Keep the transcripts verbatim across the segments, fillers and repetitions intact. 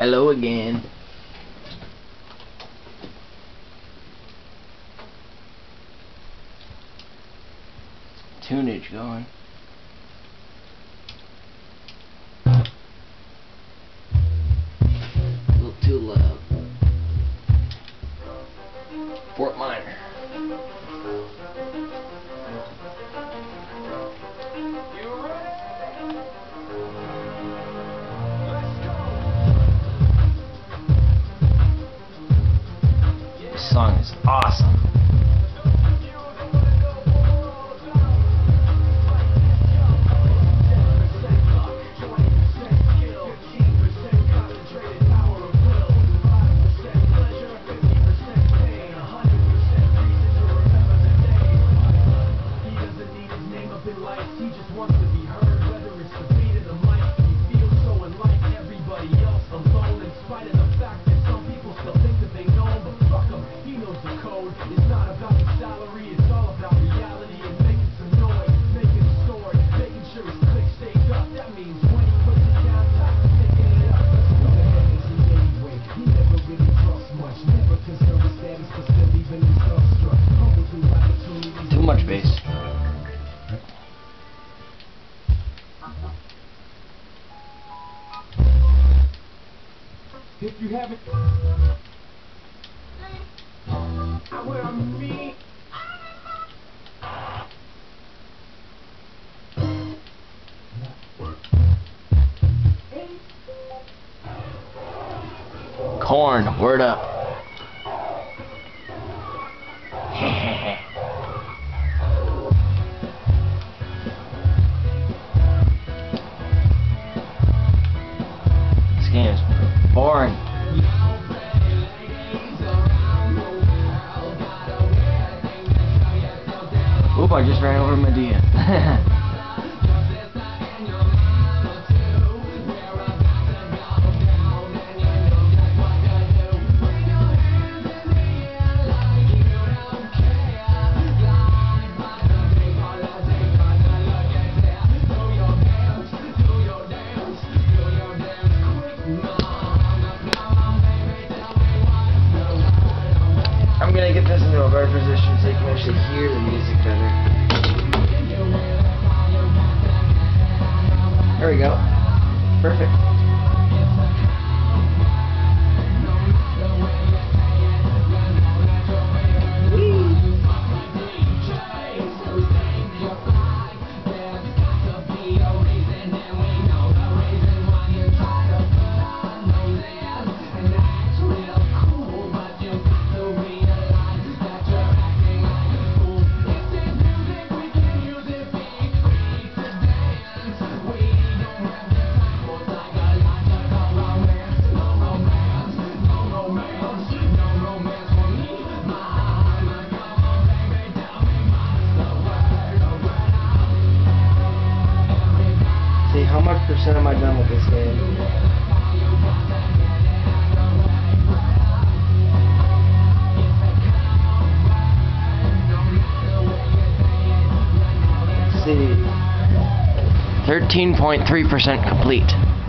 Hello again. Tunage going. A little too loud. Fort Minor. This song is awesome. He just wants to be heard, whether it's the beat of the mic. He feels so unlike everybody else, alone, in spite of the fact that some people still think that they know him, but fuck him, he knows the code. It's not about the salary, it's all about reality and making some noise, making a story, making sure his click stays up. That means when he puts it down, top sticking it up. Let's go ahead and see anyway. He never really talks much, never concerned with status, but still even his starstruck. Humble through opportunities. Too much bass. If you haven't, I wear a me. Corn, word up. This game is boring. Oop, I just ran over Medea. I'm gonna get this into a better position so you can actually hear the music better. There we go. Perfect. How much percent am I done with this game? Let's see. thirteen point three percent complete.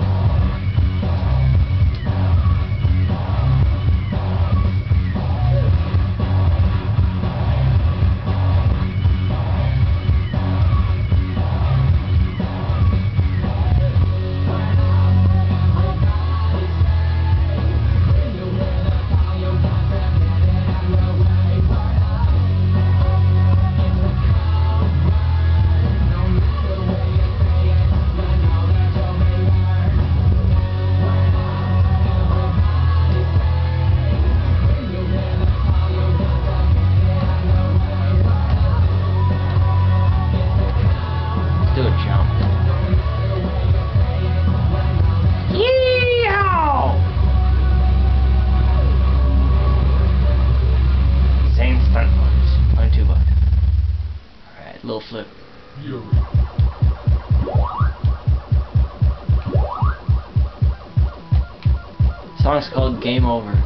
Little flip. The song's called Game Over.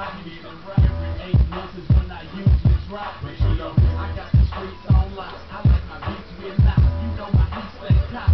Every eight months is when I usually drop. But you know, I got the streets on lock. I like my beats real loud. You know my heat stay top.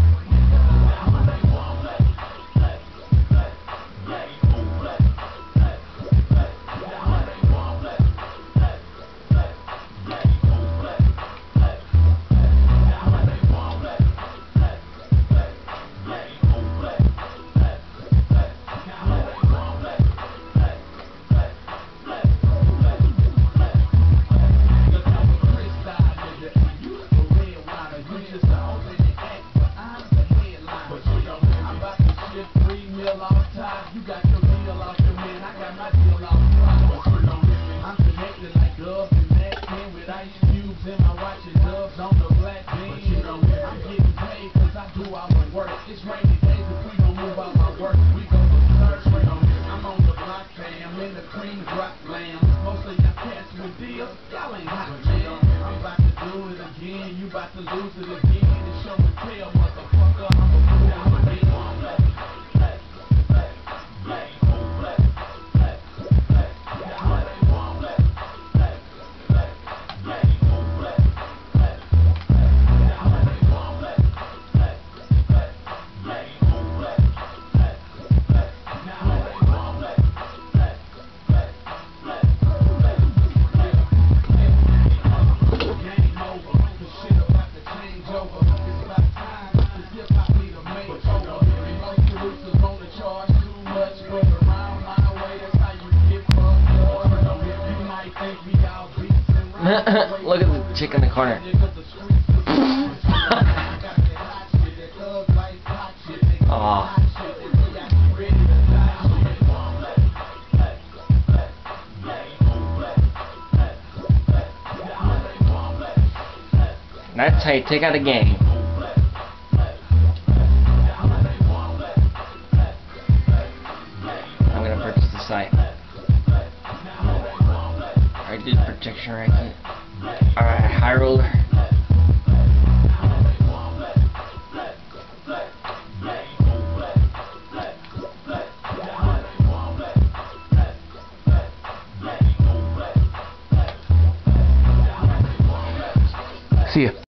You got your deal off the man, I got my deal off the rock. I'm connected like Dubs and that pen with ice cubes in my watch and Dubs on the black bean. I'm getting paid cause I do all my work. It's rainy days if we don't move out my work. We go for search. I'm on the block fam, in the cream drop lamb. Most of y'all cats with deals, y'all ain't hot man. I'm about to do it again, you about to lose it again. And show and tell, motherfucker, I'm a fool, I'm a big one. Look at the chick in the corner. Aw. That's how you take out a gang. I'm gonna purchase the site. I did protection racket. Alright, high roller. See ya.